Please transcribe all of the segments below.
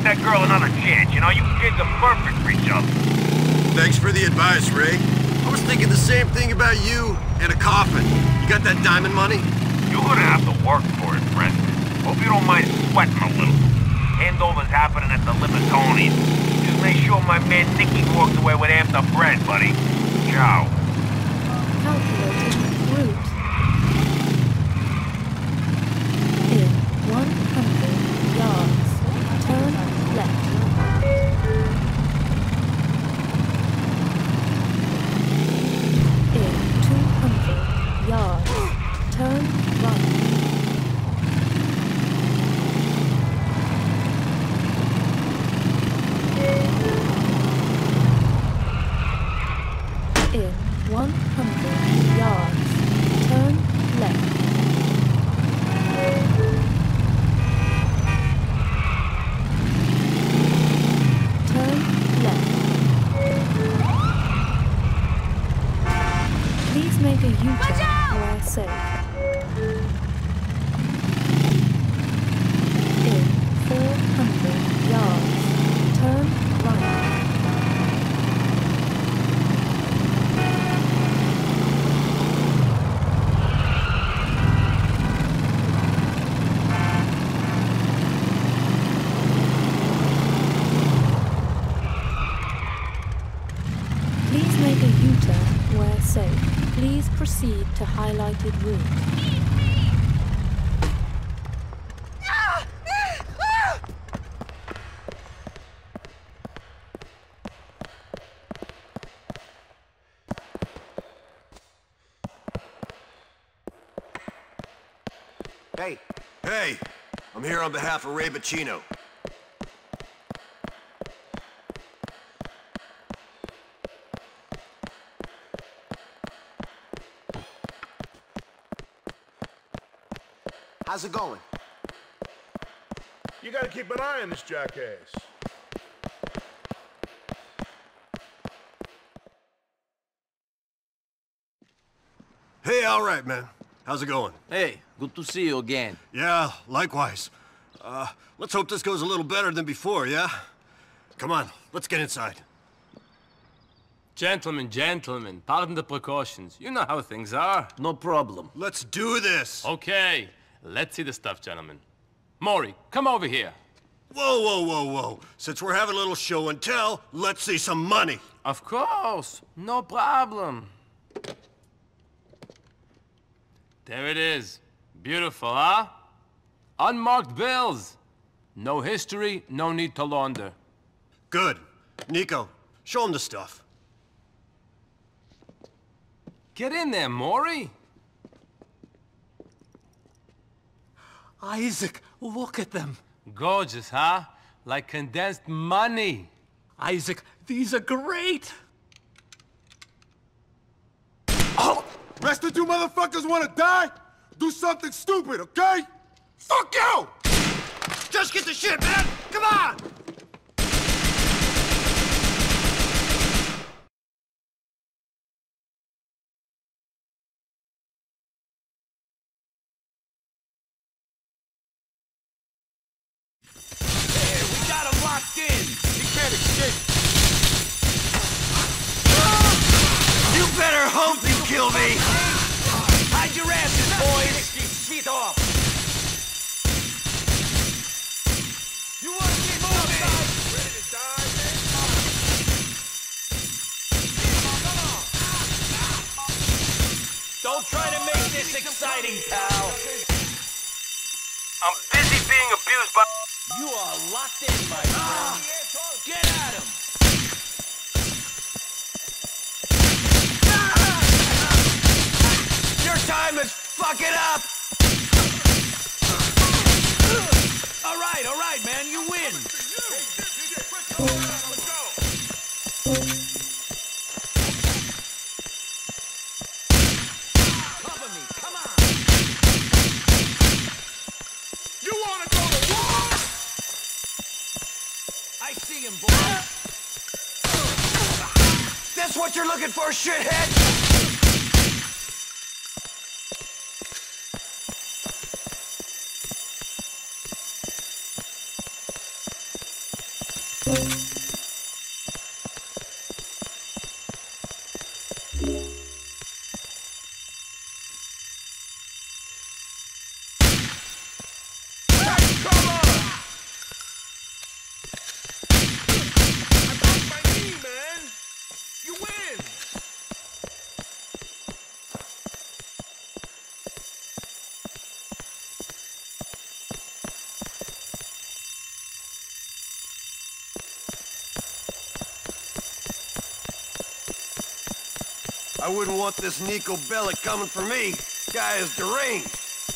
that girl another chance, you know? You kids are perfect for each other. Thanks for the advice, Ray. I was thinking the same thing about you and a coffin. You got that diamond money? You're gonna have to work for it, friend. Hope you don't mind sweating a little. Handover's happening at the Libertoni's. Just make sure my man Nicky walks away with half the bread, buddy. Ciao. Calculating route. In 100 yards, turn left. In 200 yards, turn right. In 100 yards, turn left. Turn left. Please make a U-turn where safe. In 400 yards, turn right. Please make a U-turn where safe. Please proceed to highlighted route. Hey. Hey. I'm here on behalf of Ray Boccino. How's it going? You gotta keep an eye on this jackass. Hey, all right, man. How's it going? Hey, good to see you again. Yeah, likewise. Let's hope this goes a little better than before, yeah? Come on, let's get inside. Gentlemen, pardon the precautions. You know how things are. No problem. Let's do this! Okay, let's see the stuff, gentlemen. Maury, come over here. Whoa. Since we're having a little show and tell, let's see some money. Of course, no problem. There it is. Beautiful, huh? Unmarked bills. No history, no need to launder. Good. Nico, show him the stuff. Get in there, Maury. Isaac, look at them. Gorgeous, huh? Like condensed money. Isaac, these are great. Rest of you motherfuckers wanna die? Do something stupid, okay? Fuck you! Just get the shit, man! Come on! We got him locked in. He can't escape. You better hope you kill me! Hide your asses, boys. Feet off. You want to keep moving? Ready to die, man? Don't try to make this exciting, pal. I'm busy being abused by... You are locked in, my friend. Get at him. Your time is fucking up! All right, man, you win! Cover me, come on! You wanna go to war? I see him, boys! That's what you're looking for, shithead? I wouldn't want this Niko Bellic coming for me. Guy is deranged.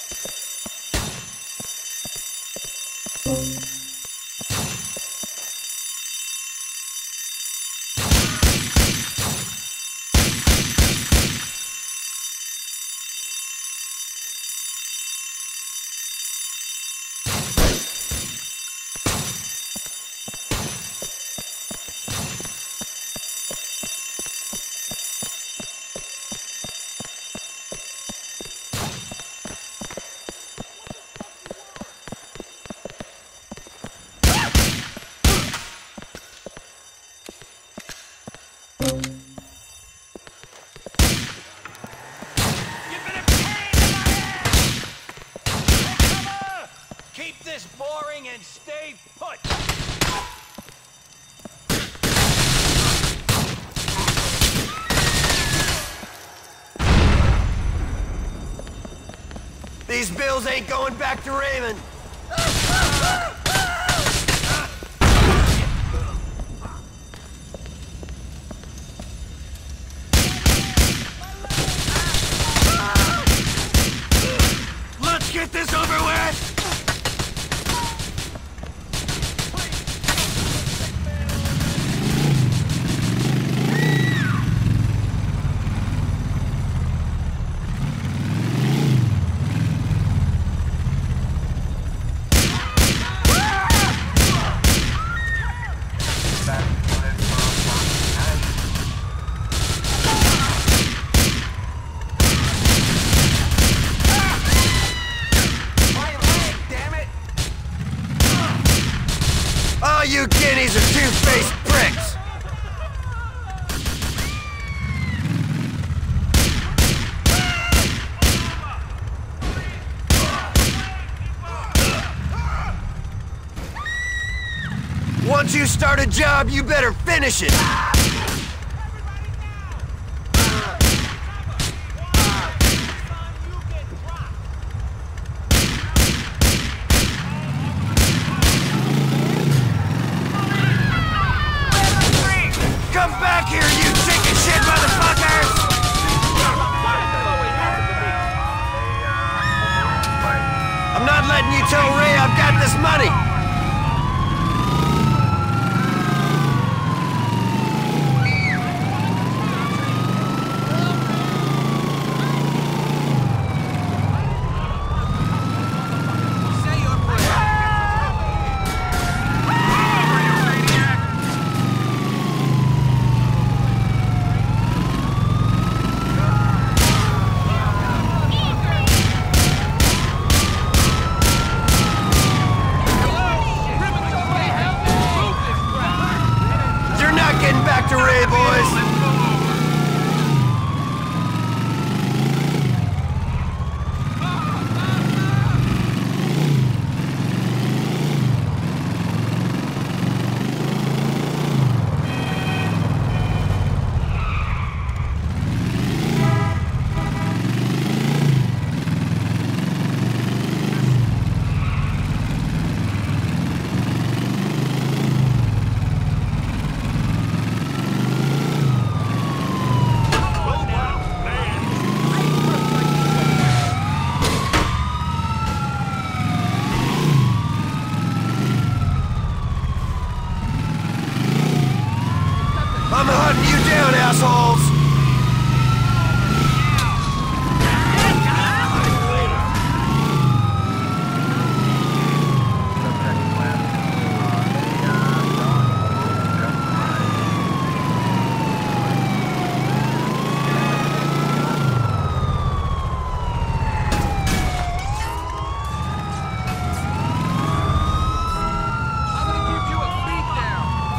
Keep this boring and stay put! These bills ain't going back to Raymond. Let's get this over with! All you guineas are two-faced pricks! Once you start a job, you better finish it! Come back here, you chicken shit motherfuckers! I'm not letting you tell Ray I've got this money! Getting back to Ray, boys! I'm hunting you down, assholes! I'm gonna give you a beatdown!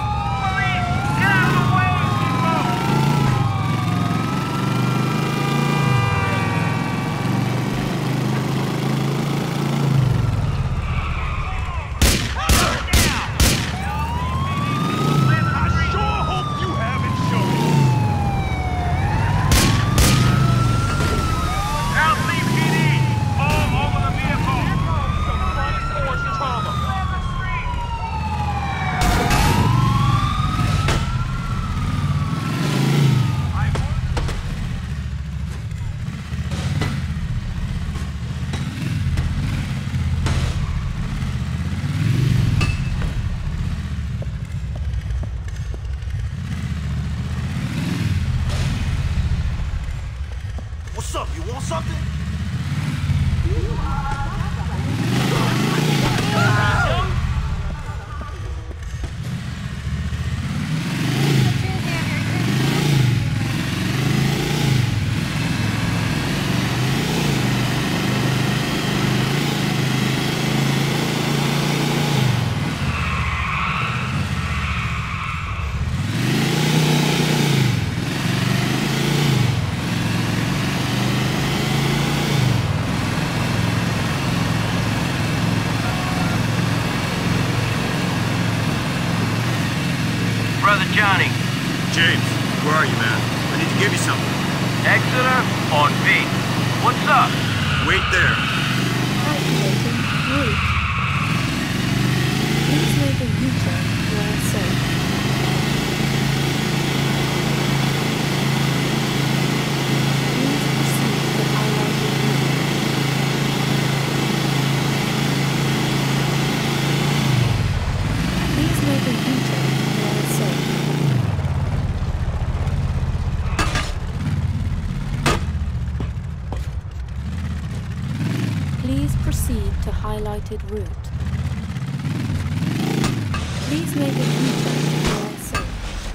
something? Brother Johnny. James, where are you, man? I need to give you something. Exeter on V. What's up? Wait there. Calculating route. Please make a U-turn where safe. Please proceed to highlighted route. Please make a U-turn where safe. Please proceed to highlighted route. Please make a U-turn where safe.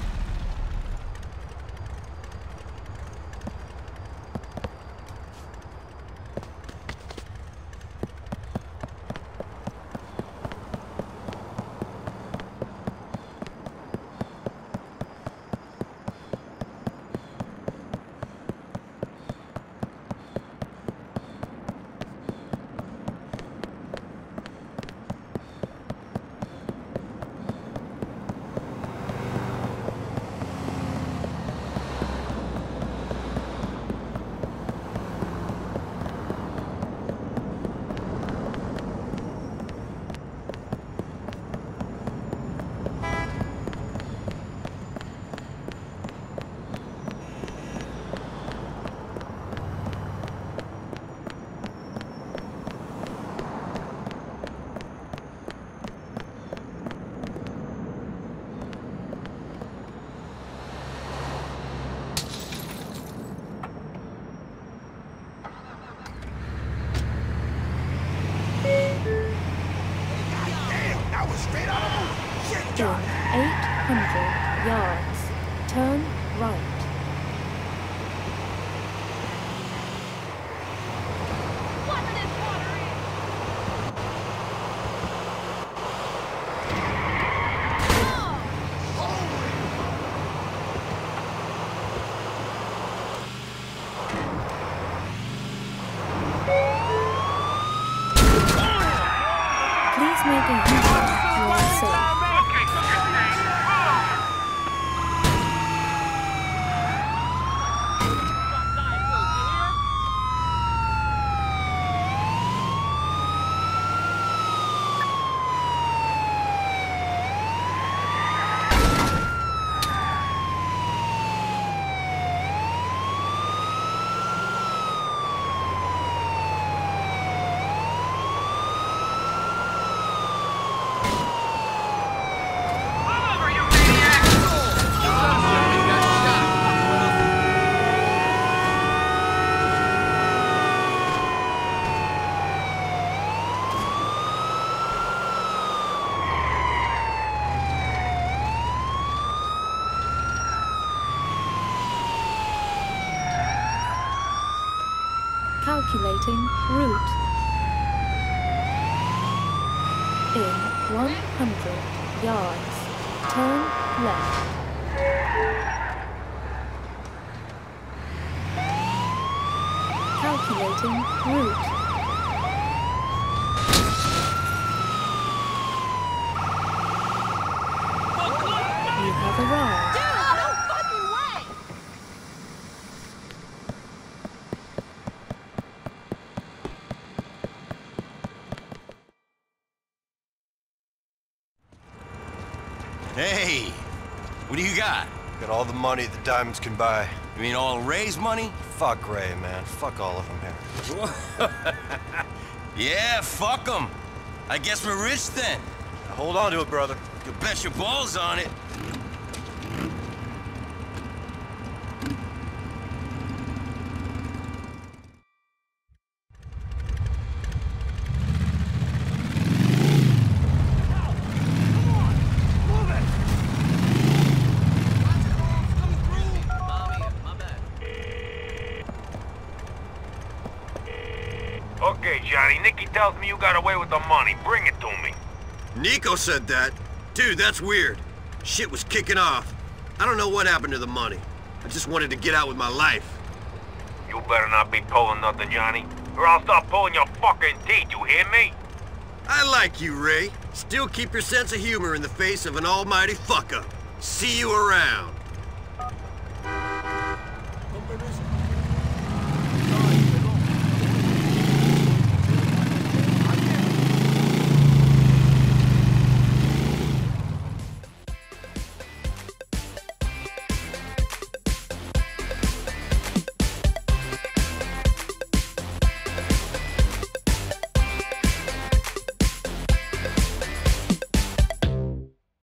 In 800 yards, turn right. Please make a U-turn where safe. Calculating route. In 100 yards, turn left. Calculating route. You have arrived. Hey, what do you got? Got all the money the diamonds can buy. You mean all Ray's money? Fuck Ray, man. Fuck all of them here. Yeah, fuck them. I guess we're rich then. Now hold on to it, brother. You bet your balls on it. Johnny. Nicky tells me you got away with the money. Bring it to me. Nico said that. Dude, that's weird. Shit was kicking off. I don't know what happened to the money. I just wanted to get out with my life. You better not be pulling nothing, Johnny, or I'll start pulling your fucking teeth, you hear me? I like you, Ray. Still keep your sense of humor in the face of an almighty fuck-up. See you around.